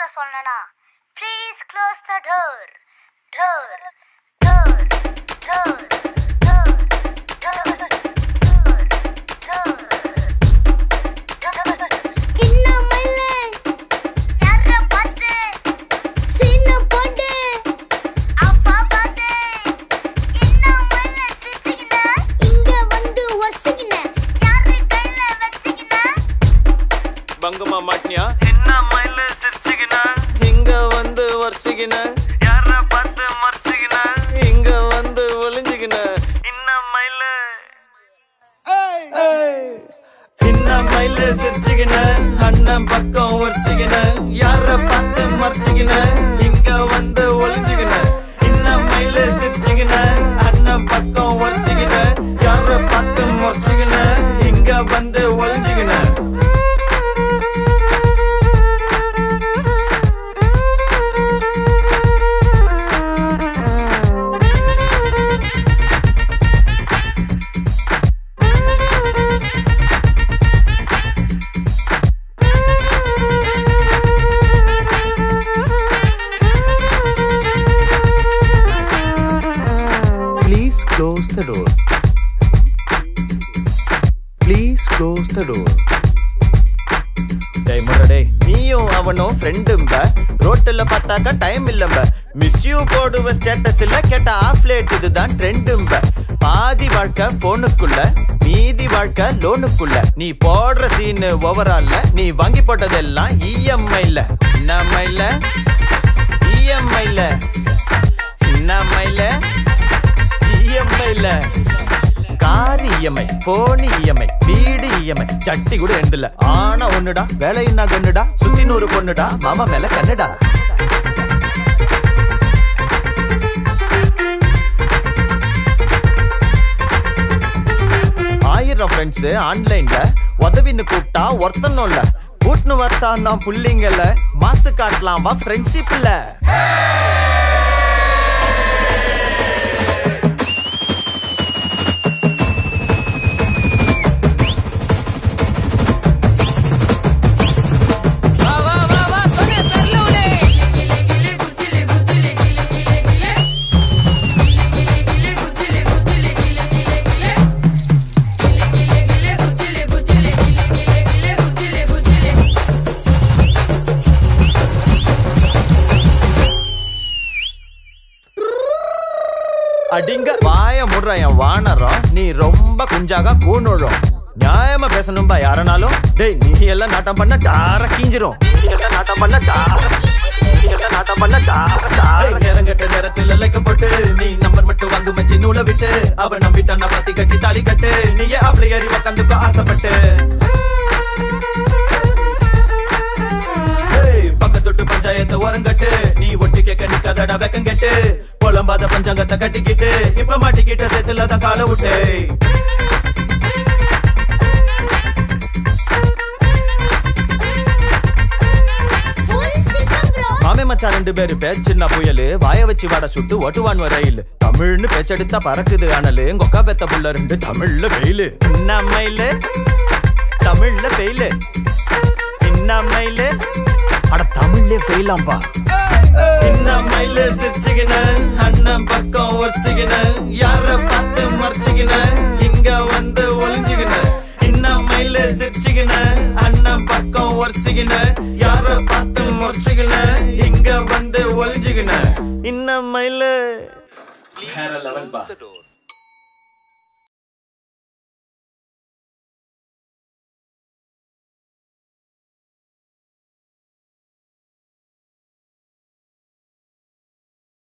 சொல்லனா please close the door door door door பங்கமா மாட்டியா என்ன மயில சிரிச்சிக்கின இங்க வந்து வர்சிக்கின யார பார்த்து மர்ச்சிக்கின இங்க வந்து ஒளிஞ்சிக்கின இன்ன மயில இன்ன மயில சிரிச்சிக்கின அண்ணன் பக்கம் வர்சிக்கின யார பார்த்து மர்ச்சிக்கின இங்க வந்து ஒளிஞ்சிக்கின இன்ன மயில சிரிச்சிக்கின அண்ணன் பக்கம் வர்சிக்கின யார பார்த்து மர்ச்சிக்கின இங்க வந்து ஒளிஞ்சிக்கின Close the door. Please close the door. டேய் முரடே நீயும் அவனும் ஃப்ரெண்டும்ப ரோட்ல பார்த்தாக்க டைம் இல்லம்ப மிஸ் யூ போடுவ ஸ்டேட்டஸ் இல்ல கேட்ட ஆஃப் லேட் இதுதான் ட்ரெண்டும்ப பாதி வாழ்க்கை போனுக்குள்ள மீதி வாழ்க்கை லோனுக்குள்ள நீ போடுற சீன் ஓவரால்ல நீ வாங்கி போட்டதெல்லாம் இஎம்ஐல நம்மைல இஎம்ஐல நம்மைல இஎம்ஐல கார் இஎம்ஐ போன் இஎம்ஐ வீடு இஎம்ஐ சட்டி கூட எழுந்தல ஆனா ஒண்ணுடா வேலையின்னா கண்ணுடா சுத்தி 100 பொண்ணுடா மாமா மேல கண்ணுடா ஆயிரம் ஃப்ரெண்ட்ஸ் ஆன்லைன்ல உதவின்னு கூப்பிட்டா ஒருத்தனும் இல்ல கூட்டுன்னு வரட்டா நான் புள்ளிங்கல மாசு காட்டலாம் வா ஃப்ரெண்ட்ஷிப் இல்ல அடிங்க வாய முடுற என் வானரம் நீ ரொம்ப குஞ்சாக கூணுழும் நியாயமா பேசணும்பா யாரனாலும் டேய் நீ எல்லாம் நாட்டம் பண்ண டார கீஞ்சிரும் நாட்டம் பண்ண நேரங்கட்ட நேரத்தில் லைக்கப்பட்டு நீ நம்பர் மட்டும் வாங்கு மச்சி நூலை விட்டு அவ நம்பிட்டான பாத்தி கட்டி தாலி கட்டு நீயே அப்படி ஏறி உக்காந்துக்கோ ஆசைப்பட்டு பக்கத்தொட்டு பஞ்சாயத்தை ஓரங்கட்டு நீ ஒட்டி கேட்க நிக்காதடா வெக்கம் கெட்டு புலம்பாத பஞ்சாங்கத்தை கட்டிக்கிட்டு இப்ப மாட்டிக்கிட்ட சேத்துல தான் கால விட்டு மாமே மச்சான் 2 பேரு பேச்சின்னா புயலு வாய வச்சு வாட சுட்டு ஓட்டுவான் ரயில் தமிழ்னு பேச்செடுத்தா பறக்குது ஆனலு கொக்கா பெத்த புள்ள 2 தமிழ்ல வெயிலு இன்னமையில தமிழ்ல வெயிலு இன்னமையில அட தமிழ்ல வெயிலாம்பா இன்னமையில சிரிச்சுக்கின அண்ணன் பக்கம் வர்சிக்கின யார பார்த்து மர்ச்சிக்கின இங்க வந்து ஒளிஞ்சுக்கின இன்னமையில சிரிச்சுக்கின அண்ணன் பக்கம் வர்சிக்கின யார பார்த்து மர்ச்சிக்கின இங்க வந்து ஒளிஞ்சுக்கின இன்னமையில வேற லெவல் பா